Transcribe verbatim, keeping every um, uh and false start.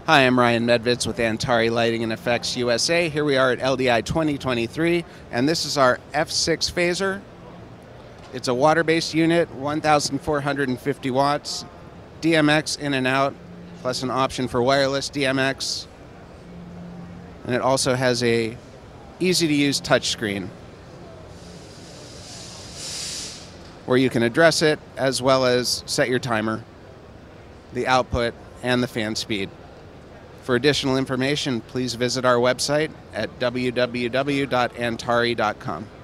Hi, I'm Ryan Medvitz with Antari Lighting and Effects U S A. Here we are at L D I twenty twenty-three, and this is our F six Fazer. It's a water-based unit, one thousand four hundred fifty watts, D M X in and out, plus an option for wireless D M X. And it also has a easy-to-use touchscreen where you can address it as well as set your timer, the output, and the fan speed. For additional information, please visit our website at w w w dot antari dot com.